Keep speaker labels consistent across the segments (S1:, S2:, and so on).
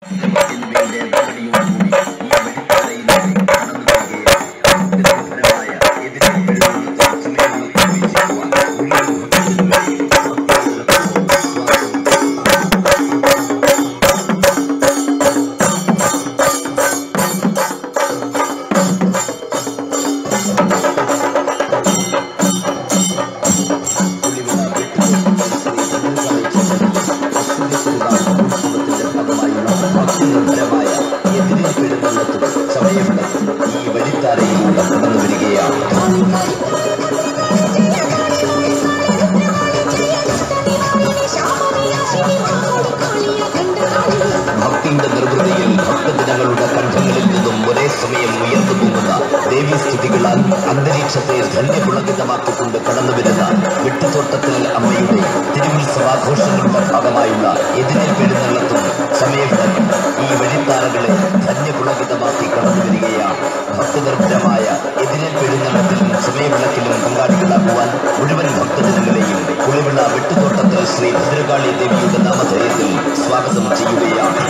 S1: അന്തരീക്ഷത്തെ ധന്യപുളകിതമാക്കിക്കൊണ്ട് കടന്നുവരുന്ന വെട്ടുതോട്ടത്തിൽ അമ്മയുടെ തിരുവുത്സവാഘോഷങ്ങളുടെ ഭാഗമായുള്ള എതിരേൽപ്പെഴുന്നള്ളത്തും സമയവിളക്കും ഈ വഴിത്താരകളെ ധന്യപുളകിതമാക്കി കടന്നുവരികയാണ്. ഭക്തനിർഭരമായ എതിരേൽപ്പെഴുന്നള്ളത്തിലും സമയവിളക്കിലും പങ്കാളികളാകുവാൻ മുഴുവൻ ഭക്തജനങ്ങളെയും കുളിവിള വെട്ടുതോട്ടത്തിൽ ശ്രീ ഭദ്രകാളി ദേവിയുടെ നാമധേയത്തിൽ സ്വാഗതം ചെയ്യുകയാണ്.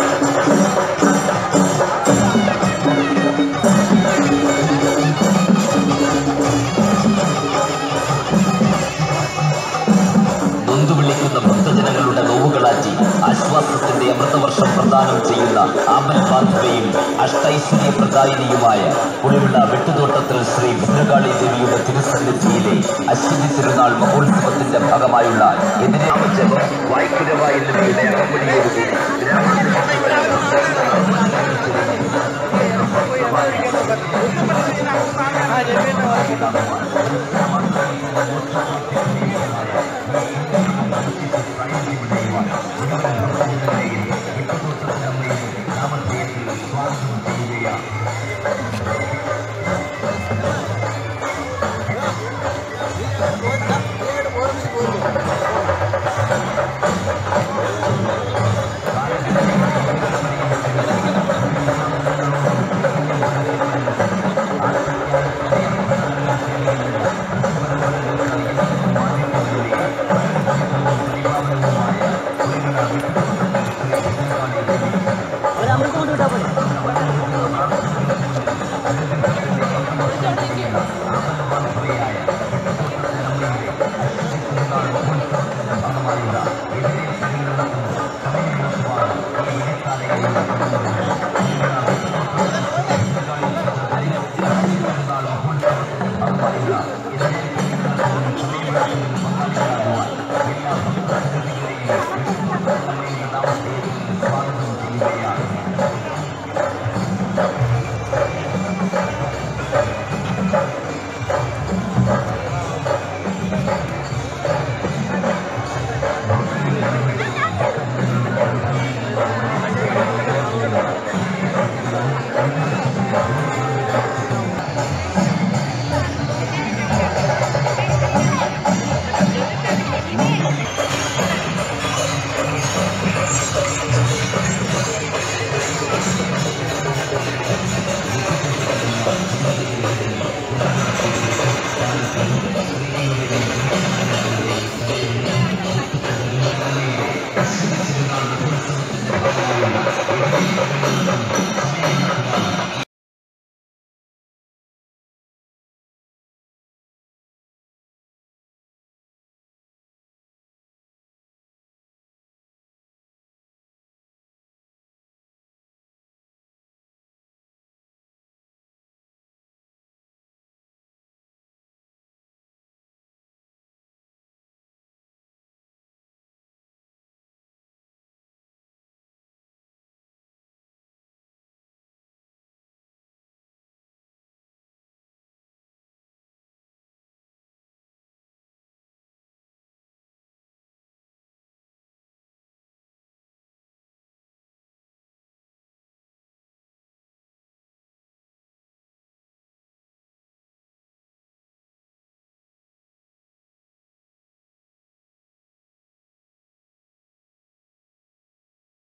S1: ഭക്തജനങ്ങളുടെ നോവുകളാറ്റി ആശ്വാസത്തിന്റെ അമൃതവർഷം പ്രദാനം ചെയ്യുന്ന ആപൽബാന്ധവയും അഷ്ടൈശ്വര്യപ്രദായിനിയുമായ കുളിവിള വെട്ടുതോട്ടത്തിൽ ശ്രീ ഭദ്രകാളി ദേവിയുടെ തിരുസന്നിധിയിലെ അശ്വതി തിരുനാൾ മഹോത്സവത്തിന്റെ ഭാഗമായുള്ള എതിരാമജപം വായ്ക്കുരവ എന്നിവയുടെ അകമ്പടിയോടുകൂടി